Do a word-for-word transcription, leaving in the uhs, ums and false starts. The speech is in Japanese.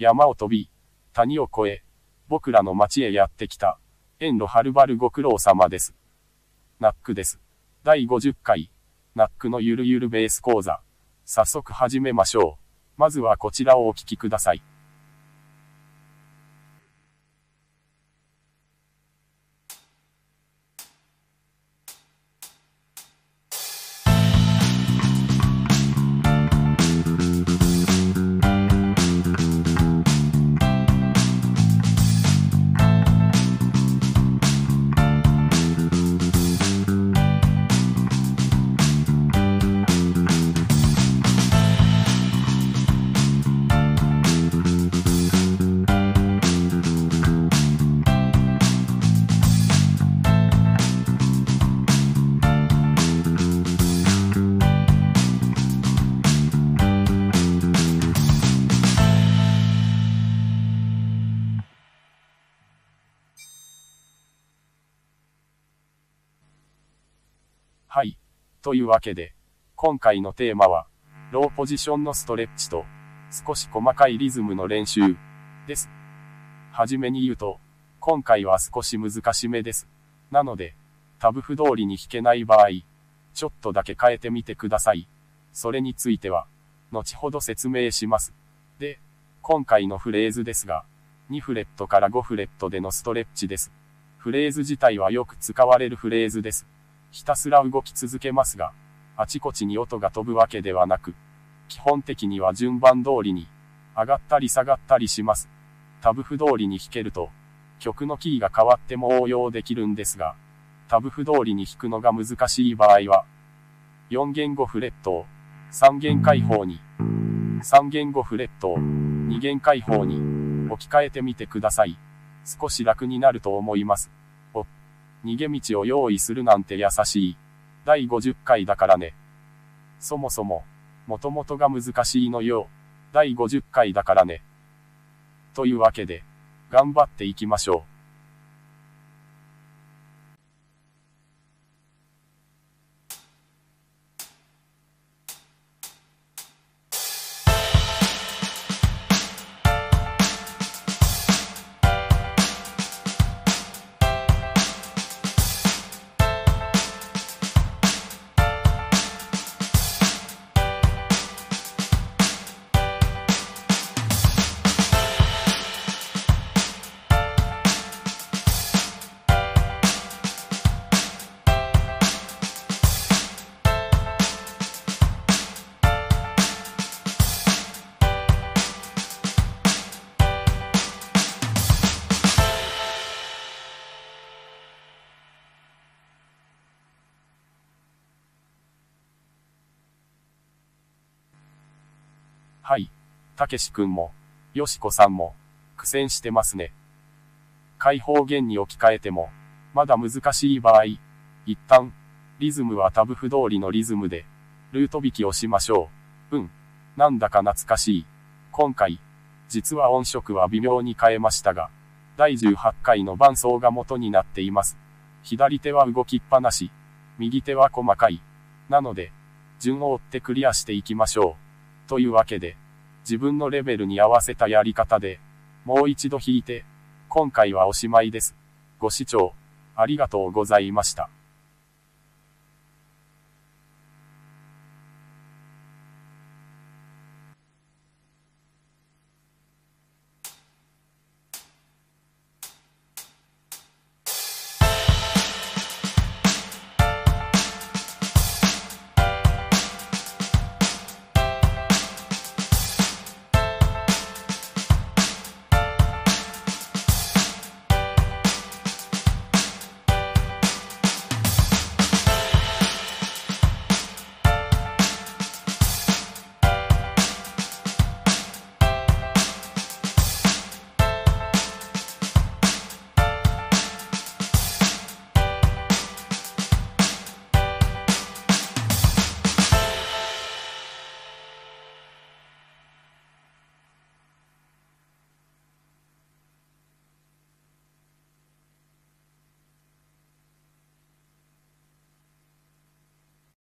山を飛び、谷を越え、僕らの町へやってきた。遠路はるばるご苦労様です。ナックです。だいごじゅっかい、ナックのゆるゆるベース講座。早速始めましょう。まずはこちらをお聞きください。はい。というわけで、今回のテーマは、ローポジションのストレッチと、少し細かいリズムの練習、です。はじめに言うと、今回は少し難しめです。なので、タブ譜通りに弾けない場合、ちょっとだけ変えてみてください。それについては、後ほど説明します。で、今回のフレーズですが、にフレットからごフレットでのストレッチです。フレーズ自体はよく使われるフレーズです。ひたすら動き続けますが、あちこちに音が飛ぶわけではなく、基本的には順番通りに、上がったり下がったりします。タブ譜通りに弾けると、曲のキーが変わっても応用できるんですが、タブ譜通りに弾くのが難しい場合は、よんげんごフレットをさんげん開放に、さんげんごフレットをにげん開放に置き換えてみてください。少し楽になると思います。お、逃げ道を用意するなんて優しい。だいごじゅっかいだからね。そもそも、もともとが難しいのよ。だいごじゅっかいだからね。というわけで、頑張っていきましょう。はい。たけしくんも、よしこさんも、苦戦してますね。開放弦に置き換えても、まだ難しい場合、一旦、リズムはタブ譜通りのリズムで、ルート弾きをしましょう。うん。なんだか懐かしい。今回、実は音色は微妙に変えましたが、だいじゅうはちかいの伴奏が元になっています。左手は動きっぱなし、右手は細かい。なので、順を追ってクリアしていきましょう。というわけで、自分のレベルに合わせたやり方で、もう一度弾いて、今回はおしまいです。ご視聴、ありがとうございました。